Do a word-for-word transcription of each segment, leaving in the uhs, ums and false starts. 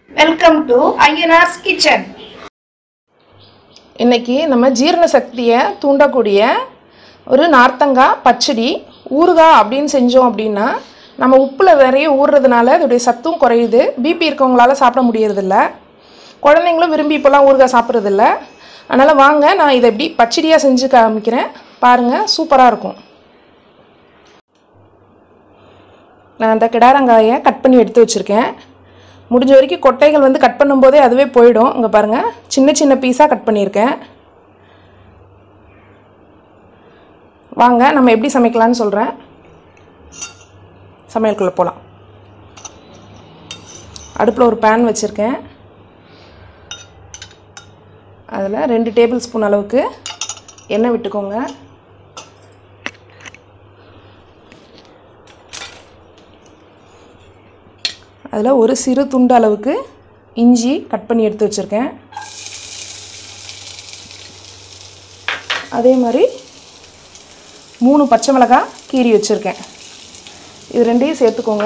Welcome to Ayyanar's kitchen. இன்னைக்கு நம்ம ஜீரண சக்தியை தூண்டக்கூடிய ஒரு நார்த்தங்காய் பச்சடி ஊறுகாய் அப்படின்னு செஞ்சோம் அப்படின்னா நம்ம உப்பில் நிறைய ஊறுறதுனால அதோடைய சத்தும் குறையுது. பிபி இருக்கவங்களால சாப்பிட முடியறதில்ல, குழந்தைங்களும் விரும்பி இப்போலாம் ஊறுகாய் சாப்பிட்றதில்ல. அதனால் வாங்க நான் இதை எப்படி பச்சடியாக செஞ்சு காமிக்கிறேன் பாருங்கள், சூப்பராக இருக்கும். நான் அந்த கிடாரங்காயை கட் பண்ணி எடுத்து வச்சுருக்கேன். முடிஞ்ச வரைக்கும் கொட்டைகள் வந்து கட் பண்ணும்போதே அதுவே போயிடும். இங்கே பாருங்கள், சின்ன சின்ன பீஸாக கட் பண்ணியிருக்கேன். வாங்க நம்ம எப்படி சமைக்கலான்னு சொல்கிறேன். சமையலுக்குள்ளே போகலாம். அடுப்பில் ஒரு பேன் வச்சுருக்கேன். அதில் ரெண்டு டேபிள் ஸ்பூன் அளவுக்கு எண்ணெய் விட்டுக்கோங்க. அதில் ஒரு சிறு துண்டு அளவுக்கு இஞ்சி கட் பண்ணி எடுத்து வச்சுருக்கேன். அதே மாதிரி மூணு பச்சை மிளகாய் கீறி வச்சுருக்கேன். இது ரெண்டையும் சேர்த்துக்கோங்க.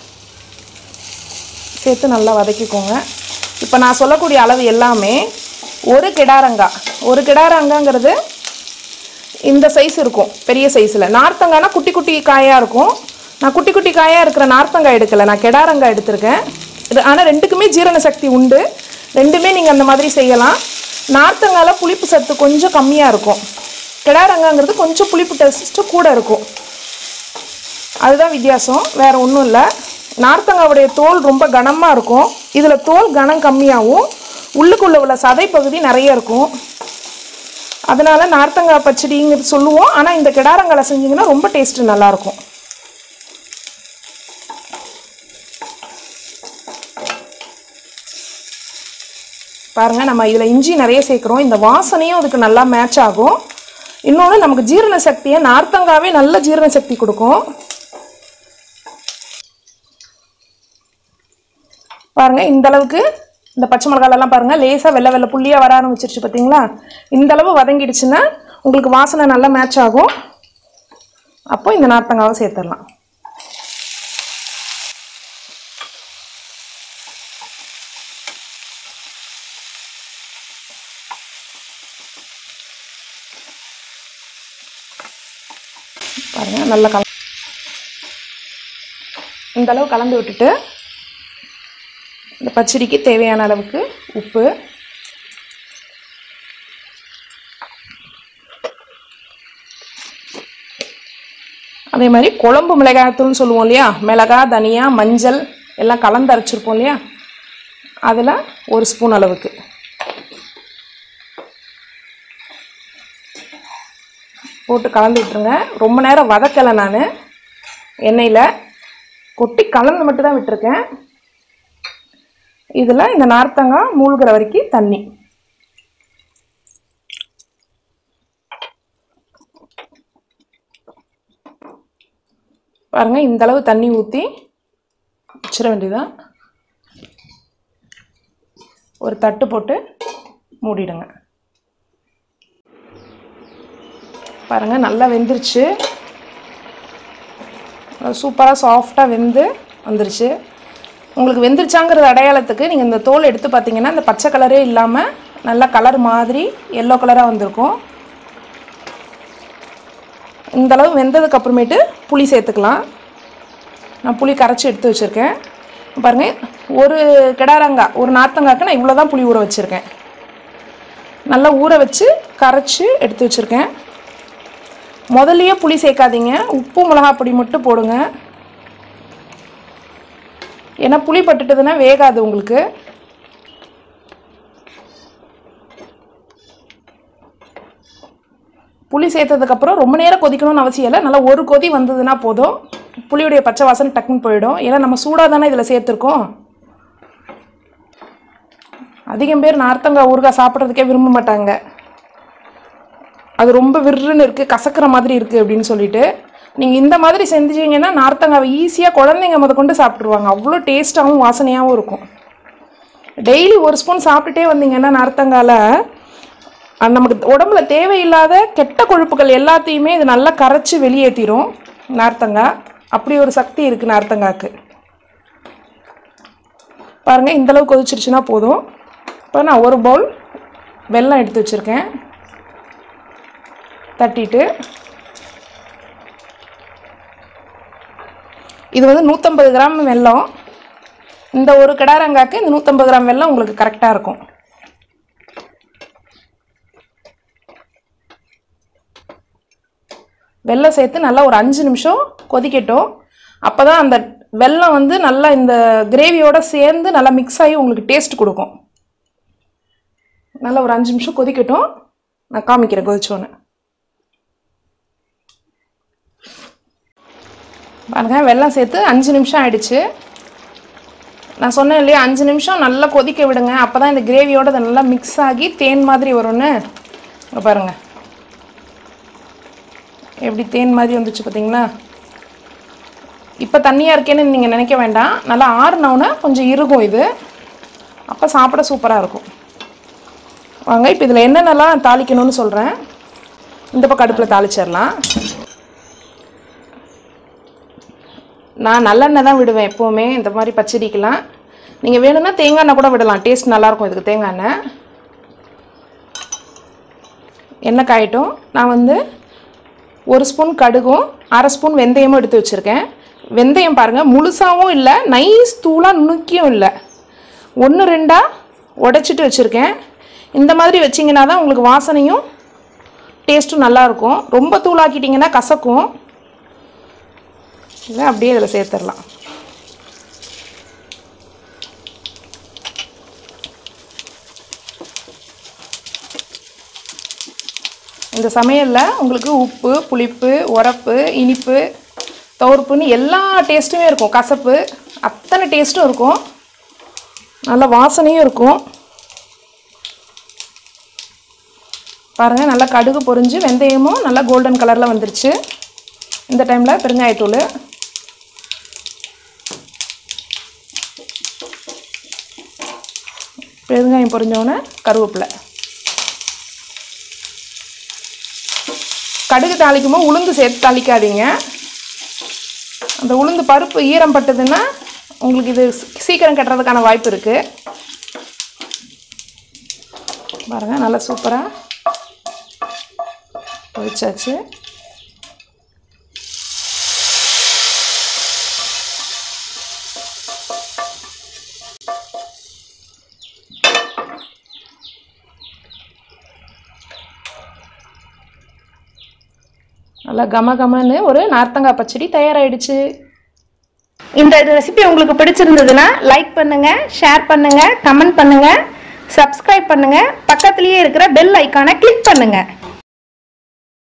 சேர்த்து நல்லா வதக்கிக்கோங்க. இப்போ நான் சொல்லக்கூடிய அளவு எல்லாமே ஒரு கிடாரங்காய். ஒரு கிடாரங்காங்கிறது இந்த சைஸ் இருக்கும், பெரிய சைஸில். நார்த்தங்காய்னா குட்டி குட்டி காயாக இருக்கும். நான் குட்டி குட்டி காயாக இருக்கிற நார்த்தங்காய் எடுக்கலை, நான் கிடாரங்காய் எடுத்திருக்கேன். இது ஆனால் ரெண்டுக்குமே ஜீரண சக்தி உண்டு. ரெண்டுமே நீங்கள் அந்த மாதிரி செய்யலாம். நார்த்தங்காயில் புளிப்பு சத்து கொஞ்சம் கம்மியாக இருக்கும். கிடாரங்காங்கிறது கொஞ்சம் புளிப்பு டேஸ்ட்டு கூட இருக்கும். அதுதான் வித்தியாசம், வேறு ஒன்றும் இல்லை. நார்த்தங்காவுடைய தோல் ரொம்ப கனமாக இருக்கும். இதில் தோல் கனம் கம்மியாகவும் உள்ளுக்குள்ளே உள்ள சதை பகுதி நிறைய இருக்கும். அதனால் நார்த்தங்காய் பச்சடிங்கிறது சொல்லுவோம். ஆனால் இந்த கிடாரங்காயில் செஞ்சிங்கன்னா ரொம்ப டேஸ்ட்டு நல்லாயிருக்கும். பாருங்கள், நம்ம இதில் இஞ்சி நிறைய சேர்க்குறோம். இந்த வாசனையும் அதுக்கு நல்லா மேட்ச் ஆகும். இன்னொன்று, நமக்கு ஜீரண சக்தியை நார்த்தங்காவே நல்ல ஜீரண சக்தி கொடுக்கும். பாருங்கள், இந்த அளவுக்கு இந்த பச்சை மிளகாயெல்லாம் பாருங்கள் லேசாக வெள்ளை வெள்ளை புள்ளியாக வர ஆரம்பிச்சிருச்சு பார்த்தீங்களா? இந்த அளவு வதங்கிடுச்சுன்னா உங்களுக்கு வாசனை நல்லா மேட்ச் ஆகும். அப்போ இந்த நார்த்தங்காவை சேர்த்துடலாம். பாருங்கள், நல்லா கல இந்த அளவு கலந்து விட்டுட்டு இந்த பச்சடிக்கு தேவையான அளவுக்கு உப்பு, அதே மாதிரி குழம்பு மிளகாய்த்தூள்னு சொல்லுவோம் இல்லையா, மிளகாய், தனியா, மஞ்சள் எல்லாம் கலந்து அரைச்சிருப்போம் இல்லையா, அதில் ஒரு ஸ்பூன் அளவுக்கு போட்டு கலந்து விட்டுருங்க. ரொம்ப நேரம் வதக்கலை, நான் எண்ணெயில் கொட்டி கலந்து மட்டும் தான் விட்டுருக்கேன். இதில் இந்த நார்த்தங்காய் மூழ்கிற வரைக்கும் தண்ணி. பாருங்கள், இந்தளவு தண்ணி ஊற்றி வச்சிட வேண்டியதான். ஒரு தட்டு போட்டு மூடிடுங்க. பாருங்கள், நல்லா வெந்துருச்சு. சூப்பராக சாஃப்டாக வெந்து வந்துருச்சு. உங்களுக்கு வெந்துருச்சாங்கிறது அடையாளத்துக்கு நீங்கள் இந்த தோல் எடுத்து பார்த்தீங்கன்னா இந்த பச்சை கலரே இல்லாமல் நல்லா கலர் மாதிரி எல்லோ கலராக வந்திருக்கும். இந்தளவு வெந்ததுக்கு அப்புறமேட்டு புளி சேர்த்துக்கலாம். நான் புளி கரைச்சி எடுத்து வச்சுருக்கேன். பாருங்கள், ஒரு கிடாரங்காய், ஒரு நார்த்தங்காய்க்கு நான் இவ்வளோ தான் புளி ஊற வச்சுருக்கேன். நல்லா ஊற வச்சு கரைச்சி எடுத்து வச்சுருக்கேன். முதல்லையே புளி சேர்க்காதீங்க, உப்பு மிளகாய் பொடி மட்டும் போடுங்க. ஏன்னா புளி பட்டுட்டதுன்னா வேகாது உங்களுக்கு. புளி சேர்த்ததுக்கப்புறம் ரொம்ப நேரம் கொதிக்கணும்னு அவசியம் இல்லை. நல்லா ஒரு கொதி வந்ததுன்னா போதும். புளியுடைய பச்சை வாசனை டக்குன்னு போயிடும். ஏன்னா நம்ம சூடாக தானே இதில் சேர்த்துருக்கோம். அதிகம் பேர் நார்த்தங்காய் ஊறுகாய் சாப்பிட்றதுக்கே விரும்ப மாட்டாங்க. அது ரொம்ப விருன்னு இருக்குது, கசக்கிற மாதிரி இருக்குது அப்படின்னு சொல்லிட்டு. நீங்கள் இந்த மாதிரி செஞ்சிங்கன்னா நார்த்தங்காவை ஈஸியாக குழந்தைங்க முத கொண்டு சாப்பிட்ருவாங்க. அவ்வளோ டேஸ்ட்டாகவும் வாசனையாகவும் இருக்கும். டெய்லி ஒரு ஸ்பூன் சாப்பிட்டுட்டே வந்தீங்கன்னா நார்த்தங்காயில் நமக்கு உடம்புல தேவையில்லாத கெட்ட கொழுப்புகள் எல்லாத்தையுமே இது நல்லா கரைச்சி வெளியேற்றிடும் நார்த்தங்காய். அப்படி ஒரு சக்தி இருக்குது நார்த்தங்காய்க்கு. பாருங்கள் இந்தளவு கொதிச்சிருச்சுன்னா போதும். இப்போ நான் ஒரு பவுல் வெல்லம் எடுத்து வச்சுருக்கேன். தட்டிட்டு இது வந்து நூற்றம்பது கிராம் வெல்லம். இந்த ஒரு கிடாரங்காய்க்கு இந்த நூற்றம்பது கிராம் வெல்லம் உங்களுக்கு கரெக்டாக இருக்கும். வெல்லம் சேர்த்து நல்லா ஒரு அஞ்சு நிமிஷம் கொதிக்கட்டும். அப்போ தான் அந்த வெல்லம் வந்து நல்லா இந்த கிரேவியோடு சேர்ந்து நல்லா மிக்ஸ் ஆகி உங்களுக்கு டேஸ்ட் கொடுக்கும். நல்லா ஒரு அஞ்சு நிமிஷம் கொதிக்கட்டும். நான் காமிக்கிறேன் கொதிச்சோன்னு. பாருங்க வெல்லம் சேர்த்து அஞ்சு நிமிஷம் ஆயிடுச்சு. நான் சொன்னேன் இல்லையா, அஞ்சு நிமிஷம் நல்லா கொதிக்க விடுங்க. அப்போ தான் இந்த கிரேவியோடு அது நல்லா மிக்ஸ் ஆகி தேன் மாதிரி வரும்னு. பாருங்கள் எப்படி தேன் மாதிரி வந்துச்சு பார்த்தீங்களா. இப்போ தண்ணியாக இருக்கேன்னு நீங்கள் நினைக்க வேண்டாம். நல்லா ஆறுனவுன்னு கொஞ்சம் இறுகும் இது. அப்போ சாப்பிட சூப்பராக இருக்கும். வாங்க இப்போ இதில் என்னென்னலாம் தாளிக்கணும்னு சொல்கிறேன். இந்த பக்கம் அடுப்பில் தாளிச்சிடலாம். நான் நல்லெண்ணெய் தான் விடுவேன் எப்போவுமே இந்த மாதிரி பச்சடிக்கெலாம். நீங்கள் வேணும்னா தேங்காய் எண்ணெய் கூட விடலாம், டேஸ்ட் நல்லாயிருக்கும் இதுக்கு தேங்காய் எண்ணெய். எண்ணெய் காயட்டும். நான் வந்து ஒரு ஸ்பூன் கடுகும் அரை ஸ்பூன் வெந்தயமும் எடுத்து வச்சுருக்கேன். வெந்தயம் பாருங்கள் முழுசாகவும் இல்லை, நைஸ் தூளாக நுணுக்கியும் இல்லை, ஒன்று ரெண்டாக உடைச்சிட்டு வச்சுருக்கேன். இந்த மாதிரி வச்சிங்கன்னா தான் உங்களுக்கு வாசனையும் டேஸ்ட்டும் நல்லாயிருக்கும். ரொம்ப தூளாக்கிட்டிங்கன்னா கசக்கும். இதை அப்படியே இதில் சேர்த்துடலாம். இந்த சமையலில் உங்களுக்கு உப்பு, புளிப்பு, உரப்பு, இனிப்பு, துவர்ப்புன்னு எல்லா டேஸ்ட்டுமே இருக்கும். கசப்பு அத்தனை டேஸ்ட்டும் இருக்கும். நல்ல வாசனையும் இருக்கும். பாருங்கள் நல்லா கடுகு பொரிஞ்சு வெந்தயமும் நல்லா கோல்டன் கலரில் வந்துருச்சு. இந்த டைமில் பெருங்காயத்தூள், பெருங்காயம் பொரிஞ்சோன்னே கருவேப்பிலை. கடுகு தாளிக்கும்போது உளுந்து சேர்த்து தாளிக்காதீங்க. அந்த உளுந்து பருப்பு ஈரம் பட்டதுன்னா உங்களுக்கு இது சீக்கிரம் கட்டுறதுக்கான வாய்ப்பு இருக்குது. பாருங்கள் நல்லா சூப்பராக பொரிச்சாச்சு. நல்லா கம கமன்னு ஒரு நார்த்தங்காய் பச்சடி தயாராகிடுச்சு. இந்த ரெசிபி உங்களுக்கு பிடிச்சிருந்ததுன்னா லைக் பண்ணுங்க, ஷேர் பண்ணுங்க, கமெண்ட் பண்ணுங்க, சப்ஸ்கிரைப் பண்ணுங்க, பக்கத்துலேயே இருக்கிற பெல் ஐக்கானை கிளிக் பண்ணுங்க.